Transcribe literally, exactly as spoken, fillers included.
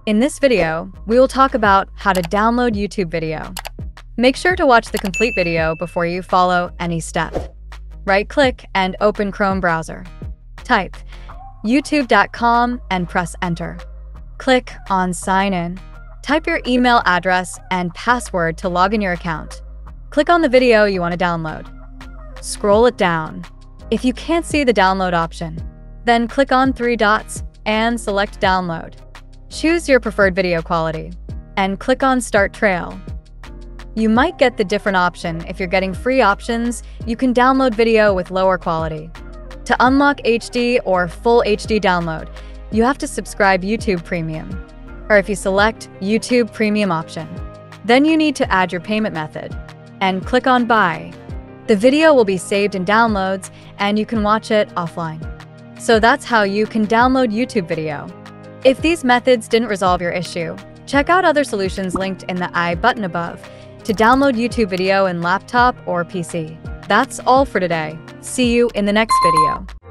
In this video, we will talk about how to download YouTube video. Make sure to watch the complete video before you follow any step. Right-click and open Chrome browser. Type youtube dot com and press enter. Click on Sign In. Type your email address and password to log in your account. Click on the video you want to download. Scroll it down. If you can't see the download option, then click on three dots and select Download. Choose your preferred video quality and click on Start Trail. You might get the different option. If you're getting free options, you can download video with lower quality. To unlock H D or full H D download, you have to subscribe YouTube Premium. Or if you select YouTube Premium option, then you need to add your payment method and click on Buy. The video will be saved in downloads and you can watch it offline. So that's how you can download YouTube video. If these methods didn't resolve your issue, check out other solutions linked in the I button above to download YouTube video in laptop or P C. That's all for today. See you in the next video.